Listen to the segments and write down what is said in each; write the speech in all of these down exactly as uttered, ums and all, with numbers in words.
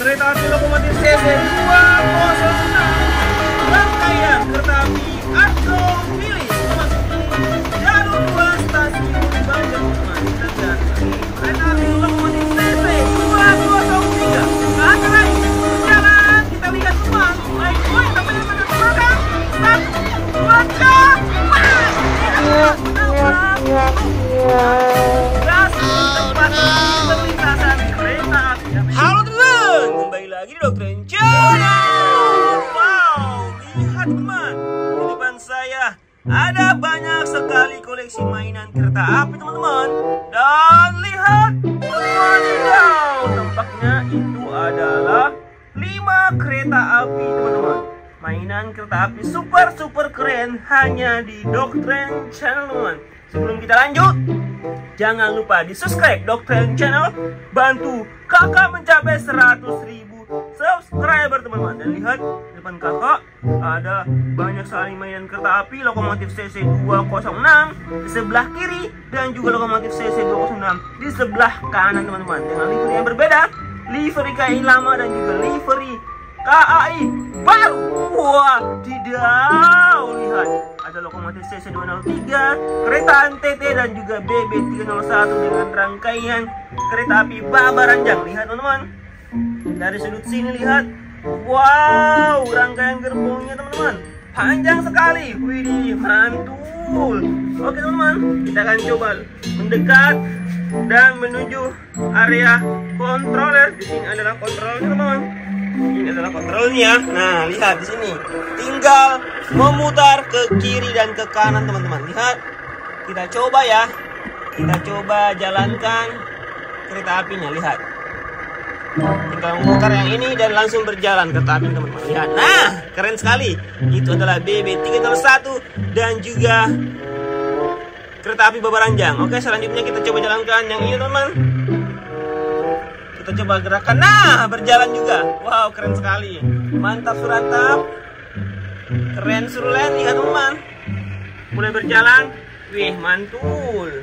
kereta api lokomotif C C dua nol enam rangkaian kereta api Argo Pilih memasuki jalur dua stasiun Banjar dan kereta api lokomotif C C dua nol tiga akan naik jalan. Kita lihat semua baik boy sampai yang pada belakang satu dua tiga gas tempat perlintasan kereta api. Halo teman, kembali lagi di Doktrin Channel. Wow, lihat teman, di depan saya ada banyak sekali koleksi mainan kereta api teman-teman. Dan lihat, wadidaw, tampaknya itu adalah lima kereta api teman-teman. Mainan kereta api super super keren hanya di Doktrin Channel teman. Sebelum kita lanjut, jangan lupa di subscribe Doktrin Channel, bantu kakak mencapai seratus ribu subscriber teman-teman. Dan lihat di depan kakak ada banyak sekali mainan kereta api lokomotif C C dua nol enam di sebelah kiri dan juga lokomotif C C dua nol enam di sebelah kanan teman-teman, dengan livery yang berbeda, livery K A I lama dan juga livery K A I baru. Wah, tidak, lihat ada lokomotif C C dua nol tiga, kereta N T T dan juga B B tiga nol satu dengan rangkaian kereta api Babaranjang. Lihat teman-teman, dari sudut sini lihat, wow, rangkaian gerbongnya teman-teman panjang sekali. Widih, mantul. Oke teman-teman, kita akan coba mendekat dan menuju area controller. Di sini adalah kontrolnya teman-teman. Ini adalah kontrolnya. Nah, lihat di sini. Tinggal memutar ke kiri dan ke kanan, teman-teman. Lihat. Kita coba ya. Kita coba jalankan kereta apinya. Lihat. Kita memutar yang ini dan langsung berjalan kereta api, teman-teman. Lihat. Nah, keren sekali. Itu adalah B B tiga nol satu dan juga kereta api Babaranjang. Oke, selanjutnya kita coba jalankan yang ini, teman-teman. Kita coba gerakan. Nah, berjalan juga. Wow, keren sekali. Mantap surantap. Keren surulen. Lihat teman. Mulai berjalan. Wih, mantul.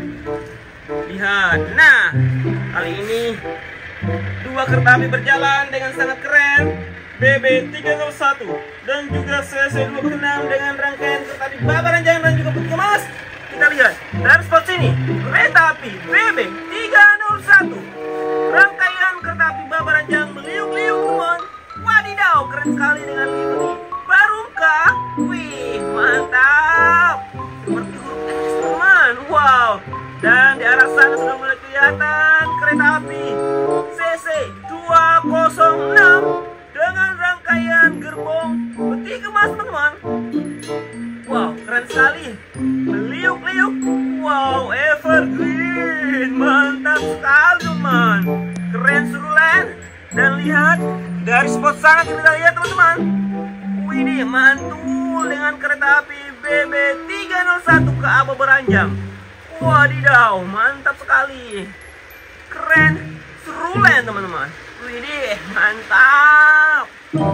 Lihat. Nah, kali ini dua kereta api berjalan dengan sangat keren. B B tiga nol satu dan juga C C dua nol enam dengan rangkaian kereta api Babaranjang dan juga Peti Kemas. Kita lihat dari spot sini, kereta api B B tiga nol satu, rangkaian kereta api Babaranjang meliuk-liuk teman. Wadidaw, keren sekali dengan livery Barungka. Wih, mantap. Seperti huruf X teman. Wow. Dan di arah sana sudah mulai kelihatan kereta api C C dua nol enam dengan rangkaian gerbong Peti Kemas teman-teman. Wow, keren sekali. Meliuk-liuk. Wow, evergreen. Mantap sekali teman. Keren surulen. Dan lihat dari spot sana kita lihat teman-teman. Wih, mantul dengan kereta api B B tiga nol satu ke arah Babaranjang. Wadidaw, mantap sekali. Keren surulen teman-teman. Wih, mantap.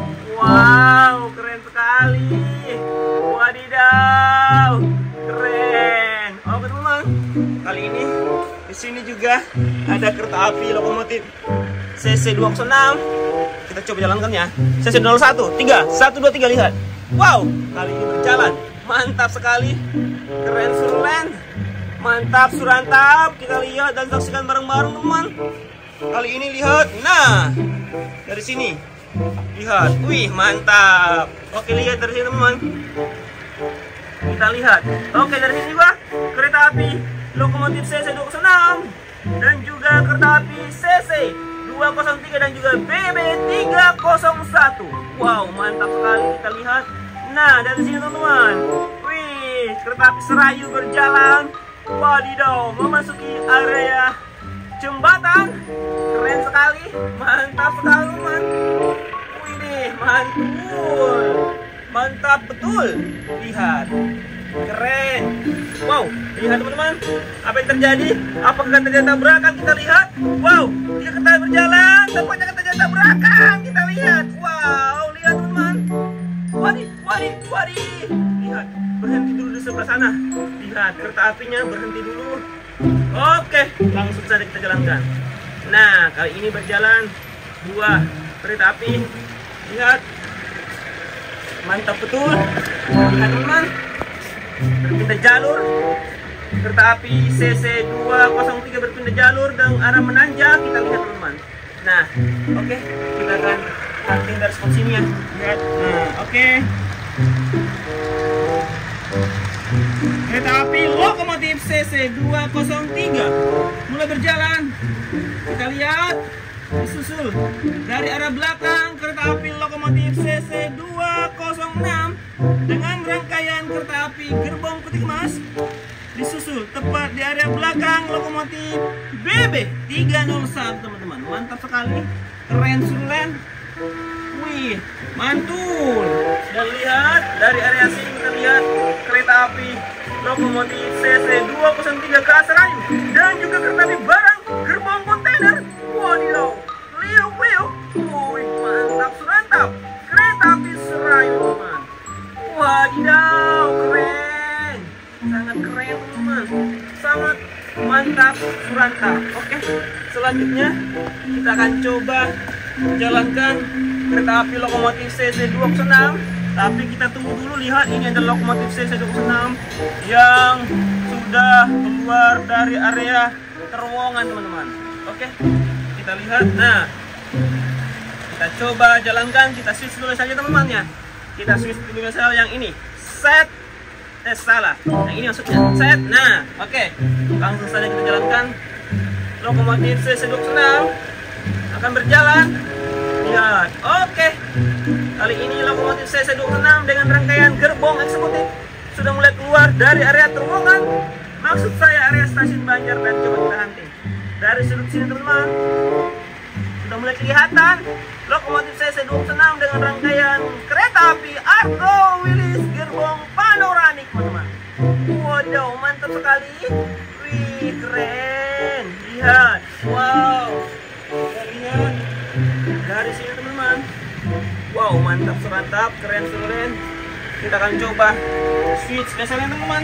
Wow, keren sekali. Wadidaw, keren. Oke teman-teman, kali ini di sini juga ada kereta api lokomotif C C dua nol enam. Kita coba jalankan ya. C C dua nol satu, tiga, satu, dua, tiga, lihat. Wow, kali ini berjalan. Mantap sekali. Keren surulen. Mantap surantap. Kita lihat dan saksikan bareng-bareng teman. Kali ini lihat. Nah, dari sini. Lihat. Wih, mantap. Oke, lihat dari sini teman. Kita lihat. Oke, dari sini juga kereta api lokomotif C C dua nol enam dan juga kereta api C C dua nol tiga dan juga B B tiga nol satu. Wow, mantap sekali. Kita lihat. Nah, dari sini teman-teman. Wih, kereta api Serayu berjalan. Wadidaw, memasuki area jembatan. Keren sekali. Mantap sekali teman. Wih deh, mantul. Mantap betul. Lihat. Keren. Wow, lihat teman-teman. Apa yang terjadi? Apakah terjadi tabrakan? Kita lihat. Wow, tiga kereta berjalan. Tampaknya terjadi tabrakan. Kita lihat. Wow, lihat teman-teman. Wadi, wadi, wadi. Lihat, berhenti dulu di sebelah sana. Lihat, kereta apinya berhenti dulu. Oke, langsung saja kita jalankan. Nah, kali ini berjalan dua kereta api. Lihat, mantap betul. Lihat teman-teman, berpindah jalur. Kereta api C C dua nol tiga berpindah jalur dengan arah menanjak. Kita lihat teman-teman. Nah, oke, okay. Kita akan cutting dari spot sini ya. Lihat, nah, oke. Okay. Kereta api lokomotif C C dua nol tiga mulai berjalan. Kita lihat, disusul dari arah belakang kereta api lokomotif C C dua nol enam dengan rangkaian kereta api gerbong peti kemas. Disusul tepat di area belakang lokomotif B B tiga nol satu teman-teman. Mantap sekali, keren sulen. Wih, mantul. Dan lihat dari area sini kita lihat kereta api lokomotif C C dua nol tiga ke Serayu dan juga kereta api barang gerbong kontainer. Wadidaw, liu liu. Wih, mantap surantap. Kereta api Serayu teman. Wadidaw, keren. Sangat keren teman. Sangat mantap surantap. Oke, selanjutnya kita akan coba jalankan kereta api lokomotif C C dua nol enam. Tapi kita tunggu dulu, lihat ini adalah lokomotif C C dua nol enam yang sudah keluar dari area terowongan teman-teman. Oke, kita lihat. Nah, kita coba jalankan. Kita switch dulu saja teman-teman ya. Kita switch dulu saja yang ini. Set. Eh salah. Yang ini maksudnya set. Nah, oke. Langsung saja kita jalankan. Lokomotif C C dua nol enam akan berjalan. Lihat, oke. Kali ini lokomotif C C dua nol enam dengan rangkaian gerbong eksekutif sudah mulai keluar dari area terowongan. Maksud saya area stasiun Banjar. Dan coba kita hunting dari sudut sini teman-teman. Sudah mulai kelihatan lokomotif C C dua nol enam dengan rangkaian kereta api Argo Wilis gerbong panoramik teman-teman. Waduh, mantap sekali. Wih, keren. Lihat, wow. Kita lihat dari sini teman-teman. Wow, mantap surantap, keren keren. Kita akan coba switch dasarnya teman-teman.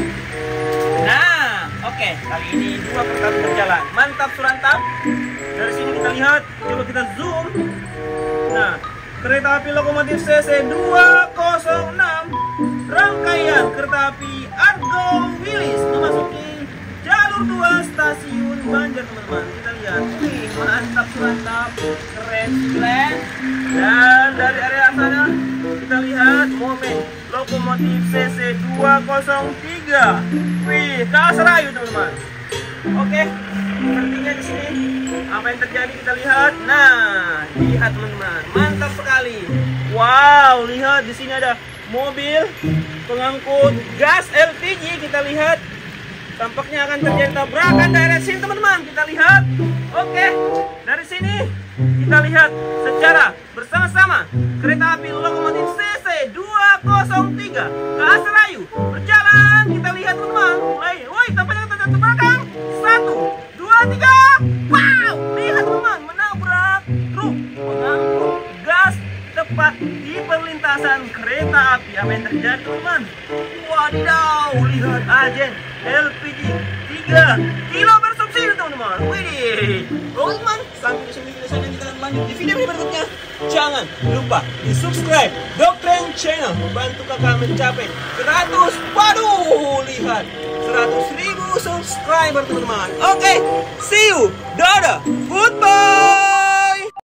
Nah, oke, okay. Kali ini dua kereta api berjalan. Mantap surantap. Dari sini kita lihat, coba kita zoom. Nah, kereta api lokomotif C C dua nol enam rangkaian kereta api Argo Wilis memasuki jalur dua stasiun Banjar teman-teman. Kita lihat, wih, mantap surantap, keren keren. Dan dari area sana kita lihat momen lokomotif C C dua nol tiga. Wih, ke Serayu teman-teman. Oke, sepertinya di sini apa yang terjadi kita lihat. Nah, lihat teman-teman, mantap sekali. Wow, lihat di sini ada mobil pengangkut gas L P G. Kita lihat, tampaknya akan terjadi tabrakan dari sini teman-teman. Kita lihat. Oke, dari sini kita lihat secara bersama-sama kereta api lokomotif C C dua nol tiga ke Serayu berjalan. Kita lihat teman-teman. Mulai, woi, tampaknya terjadi tabrakan. Satu, dua, tiga. Wow, lihat teman-teman, menabrak truk pengangkut gas tepat di perlintasan kereta api. Apa yang terjadi teman-teman? Wadidaw, lihat ajen L P G tiga kilo bersubsidi teman-teman. Wih, oke teman, sampai di sini kita akan lanjut di video berikutnya. Jangan lupa di subscribe Doktrin Channel, bantu kakak mencapai seratus. Waduh, lihat seratus ribu subscriber teman-teman. Oke, see you, dadah, goodbye.